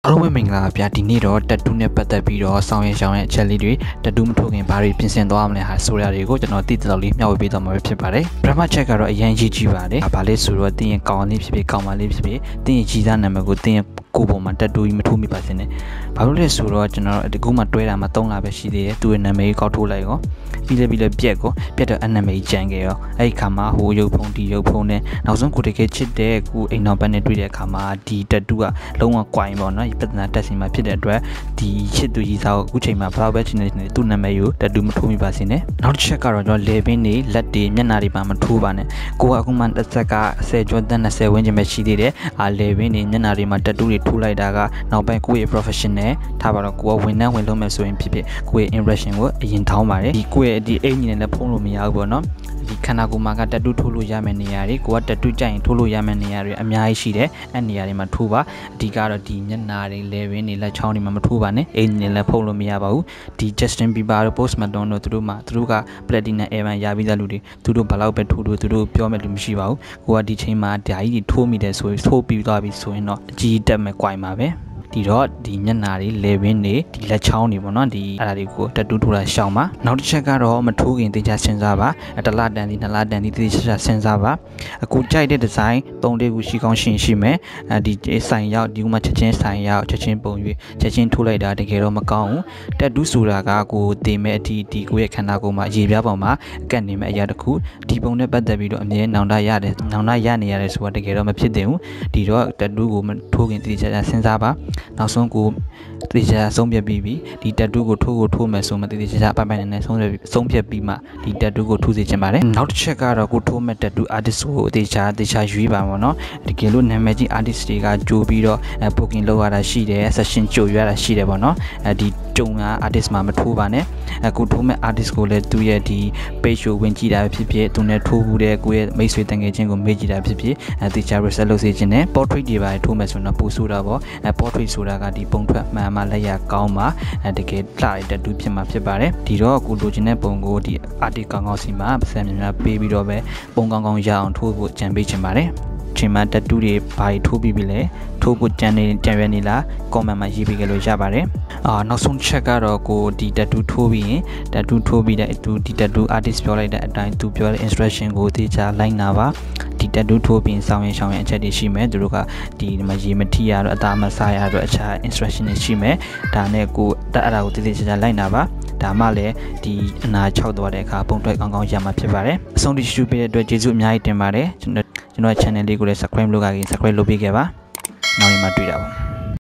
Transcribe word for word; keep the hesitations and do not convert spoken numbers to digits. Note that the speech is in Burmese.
အားလုံးပဲမင်္ဂလာပါဗျာဒီနေ့တော့တက်တူးနဲ့ပတ်သက်ပြီးတော့ဆောင်းရင်ရှောင်းရဲ့အချက်လေးတွေတက်တူးမထိုးခင်ဘာတွေပြင်ဆင်သွားမလဲဟာဆိုရတွေကိုကျွန်တော်တည်တတော်လေးမျှဝေပေးသွားမှာဖြစ်ပါတယ်ပထမချက်ကတော့အရင်ကြီးကြီးပါတယ်ဘာလဲဆိုတော့တင်းရင်ကောင်းလေးဖြစ်ဖြစ်ကောင်းမလေးဖြစ်ဖြစ်တင်းရင်ကြီးသားနာမည်ကိုတင်းရင်ကိုပုံမှာတက်တူးကြီးမထိုးမိပါစေနဲ့ဘာလို့လဲဆိုတော့ကျွန်တော်ဒီကူမှတွဲတာမှသုံးလပဲရှိသေးတယ်သူ့ရဲ့နာမည်ကိုကောက်ထိုးလိုက်ရောပြီးလဲပြီးလဲပြက်ကိုပြက်တော့အနာမည်ကြံခဲ့ရောအဲ့ဒီခါမှာဟိုရုပ်ဖုံးဒီရုပ်ဖုံးနဲ့နောက်ဆုံးကိုတကယ်ချစ်တဲ့ကူအိမ်တော်ဘက်နဲ့တွေ့တဲ့အခါမှာဒီတက်တူးကလုံးဝကွိုင်းပေါ့နော်ပြဿနာတက်စီမှာဖြစ်တဲ့အတွက်ဒီချစ်သူကြီးစားကိုအခုချိန်မှာဘလောက်ပဲချင်နေသူ့နာမည်ကိုတက်တူးမထိုးမိပါစေနဲ့နောက်တစ်ချက်ကတော့ကျွန်တော်လေပင်းတွေလက်တွေမျက်နှာတွေပါမထိုးပါနဲ့ကိုကအခုမှတစ်ဆက်ကဆယ်ကျော်သက်20ဝန်းကျင်ပဲရှိသေးတယ်အာလေပင်းတွေမျက်နှာတွေမှာတက်တူးတွေထိုးလိုက်တာကနောက်ပိုင်းကိုယ့်ရဲ့ professional ထားပါတော့ကိုကဝန်ထမ်းဝင်လုပ်မယ်ဆိုရင်ဖြစ်ဖြစ်ကိုယ့်ရဲ့ impression ကိုအရင်ထောင်းပါတယ်ဒီကိုယ့်ရဲ့ဒီအိမ်ကြီးနဲ့လည်းဖုံးလို့မရဘူးပေါ့နော်ဒီခန္ဓာကိုယ်မှာကတက်တူးထိုးလို့ရမယ့်နေရာတွေကိုကတက်တူးကြိုက်ရင်ထိုးလို့ရမယ့်နေရာတွေအများကြီးရှိတယ်အဲ့နေရာတွေမှာထိုးပါအဓိကတော့ဒီမျက်နှာတွေလေပင်းတွေလက်ချောင်းတွေမှာမထိုးပါနဲ့အိမ်ကြီးနဲ့လည်းဖုံးလို့မရပါဘူးဒီ Justin Bieber တို့ Post Malone တို့သူတို့မှာသူတို့က Platinum Album ရပြီးသားလူတွေသူတို့ဘလောက်ပဲထိုးလို့သူတို့ပြောမဲ့လူမရှိပါဘူးကိုကဒီချိန်မှာဓာကြီးထိုးမိတယ်ဆိုရင်ထိုးပြီးသွားပြီဆိုရင်တော့အကြီးတက်မဲ့ quite မှာပဲဒီတော့ဒီမျက်နှာတွေလေပင်းတွေဒီလက်ချောင်းတွေပေါ့နော်ဒီအဲ့ဒါတွေကိုတက်တူးထိုးတာရှောင်ပါနောက်တစ်ချက်ကတော့မထိုးခင်တေချာစဉ်းစားပါတလတန်ဒီနှစ်လတန်ဒီတေချာစဉ်းစားပါအခုကြိုက်တဲ့ဒီဇိုင်းသုံးလေးခုရှိကောင်းရှင်ရှိမယ်အဲဒီဆိုင်ရောက်ဒီကမှချက်ချင်းဆိုင်ရောက်ချက်ချင်းပုံ၍ချက်ချင်းထိုးလိုက်တာတကယ်တော့မကောင်းဘူးတက်တူးဆိုတာကကိုတင်မဲ့အတီဒီကိုရဲ့ခန္ဓာကိုယ်မှာအရေးပြားပုံမှာအကန့်နေမဲ့အရာတစ်ခုဒီပုံနဲ့ပတ်သက်ပြီးတော့အမြဲနောင်တရတယ်နောင်တရနေရတယ်ဆိုတာတကယ်တော့မဖြစ်သင့်ဘူးဒီတော့တက်တူးကိုမထိုးခင်တေချာစဉ်းစားပါနောက်ဆုံးကိုတေချာဆုံးဖြတ်ပြီးပြီဒီတက်တူးကိုထိုးကိုထိုးမယ်ဆိုမှတေချာပိုင်ပိုင်နဲ့နဲ့ဆုံးဖြတ်ဆုံးဖြတ်ပြီးမှဒီတက်တူးကိုထိုးစေချင်ပါတယ်နောက်တစ်ချက်ကတော့ကိုထိုးမဲ့တက်တူး artist ကိုတေချာတေချာရွေးပါပေါ့နော်တကယ်လို့နာမည်ကြီး artist တွေကကြိုးပြီးတော့ booking လုပ်ရတာရှိတယ် session ကြိုရတာရှိတယ်ပေါ့နော်အဲဒီကြုံက artist မှာမထိုးပါနဲ့အခုထိုးမဲ့ artist ကိုလည်းသူ့ရဲ့ဒီ page ကိုဝင်ကြည့်တာဖြစ်ဖြစ်သူနဲ့ထိုးဘူးတဲ့ကိုရဲ့မိတ်ဆွေတန်ငယ်ချင်းကိုမေးကြည့်တာဖြစ်ဖြစ်အဲတေချာ reset လုပ်စေချင်တယ် portrait တွေပါထိုးမယ်ဆိုတော့ပို့ဆိုတာပေါ့အဲ portrait ဆိုတာကဒီပုံထွက်မှန်မှလက်ရကောင်းမှအဲတကယ်လှတဲ့တက်တူးဖြစ်မှာဖြစ်ပါတယ်ဒီတော့အခုလိုချင်တဲ့ပုံကိုဒီ artist ကောင်းကောင်းစီမှာပတ်စံများများပေးပြီးတော့ပဲပုံကောင်းကောင်းရအောင်ထိုးဖို့ကြံပေးချင်ပါတယ်ချိန်မှာတက်တူးတွေဘာထိုးပြီးပြီလဲထိုးဖို့ကြံနေကြံရွယ်နေလား comment မှာရေးပေးကြလို့ရပါတယ်အာနောက်ဆုံးချက်ကတော့ကိုဒီတက်တူးထိုးပြီးရင်တက်တူးထိုးပြီးတဲ့အတူဒီတက်တူး artist ပြောလိုက်တဲ့အတိုင်းသူပြောတဲ့ instruction ကိုသေချာလိုက်နာပါဒီတက်တူးထိုးပြီးဆောင်းရင်ရှောင်းရင်အချက်တွေရှိမယ်သူတို့ကဒီမှာရေမထိရတော့အသားမစားရတော့အခြား instruction တွေရှိမယ်ဒါနဲ့ကိုတက်အဲ့ဒါကိုသေသေချာချာလိုက်နာပါဒါမှလည်းဒီအနာချောက်သွားတဲ့အခါပုံထွက်ကောင်းကောင်းရမှာဖြစ်ပါတယ်အဆုံးထိရှုပေးတဲ့အတွက်ကျေးဇူးအများကြီးတင်ပါတယ်ကျွန်တော်ကျွန်တော် channel လေးကိုလည်း subscribe လုပ်ကြရင် subscribe လုပ်ပေးခဲ့ပါနောက်နေ့မှတွေ့တာပါ